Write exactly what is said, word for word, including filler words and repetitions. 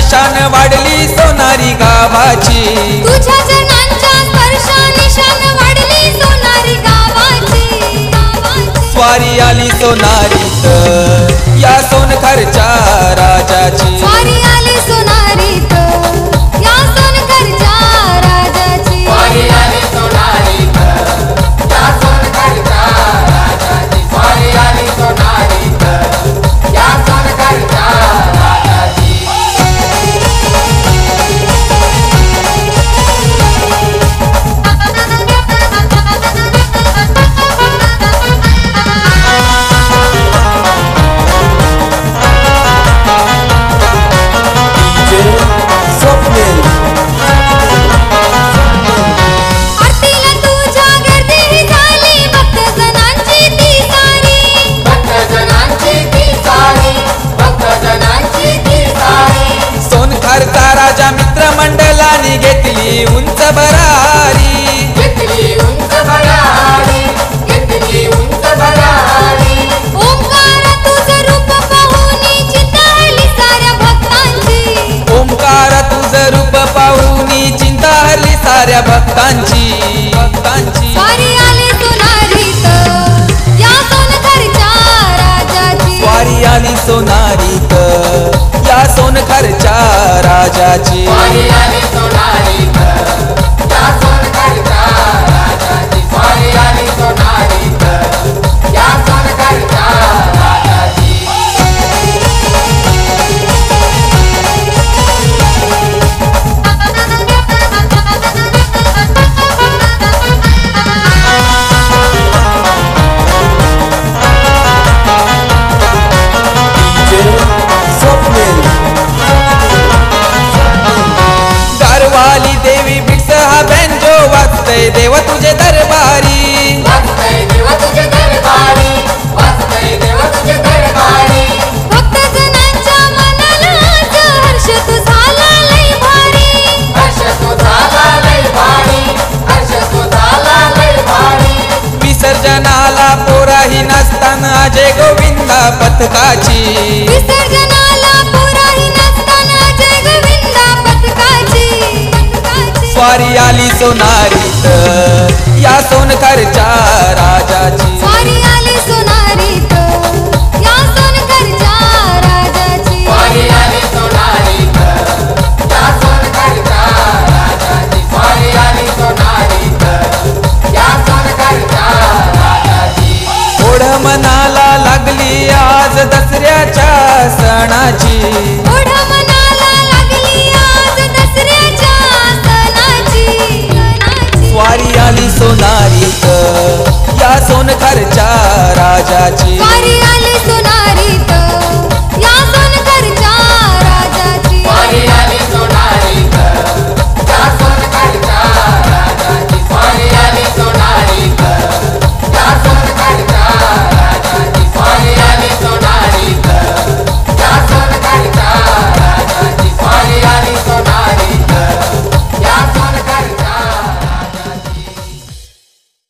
शान वाढली सोनारी गावाची, तुझ्या चरणांच्या स्पर्शाने शान वाढली सोनारी गावाची। स्वारी आली सोनारीत या सोनखरच्या राजाची, स्वारी आली सोनारीत या सोनखरच्या राजाची, स्वारी आली सोनारीत या सोनखरच्या राजाची, स्वारी आली सोनारीत या सोनखरच्या राजाची। आरतीला तुझ्या गर्दी झाली भक्तजनांची ती सारी, भक्तजनांची ती सारी, भक्तजनांची ती सारी। सोनखरचा राजा मित्रमंडळाने घेतली उंच भरारी, घेतली उंच भरारी, घेतली उंच भरारी। ओंकार तुझं रूप पाहून चित्ताळली साऱ्या भक्तांची, ओंकार तुझं रूप पाहूनी चिंता हरली साऱ्या भक्तांची भक्तांची। स्वारी आली सोनारीत या सोनखरच्या राजाची, स्वारी आली सोनारीत या सोनखरच्या राजाची, स्वारी आली सोनारीत या सोनखरच्या राजाची, स्वारी आली सोनारीत या सोनखरच्या राजाची। गारवाली देवी भिक्स हा बेंजो वाजतय देव तुझे दरबारी, वाजतय देव तुझे दरबारी, वाजतय देव तुझे दरबारी। भक्तजनांच्या मनाला आज हर्ष तू झाला लय भारी, हर्ष तो झाला लय भारी, हर्ष तो झाला लय भारी। विसर्जनाला पोराही नसताना अजय गोविंदा पथकाची, विसर्जनाला पुराही नसताना जय गोविंदा पथकाची, स्वारी आली सोनारीत या सोनखरच्या राजाची, स्वारी आली सोनारीत या सोनखरच्या राजाची, स्वारी आली सोनारीत या सोनखरच्या राजाची, स्वारी आली सोनारीत या सोनखरच्या राजाची। ओढ मनाला लागली आज दसऱ्याच्या सणाची,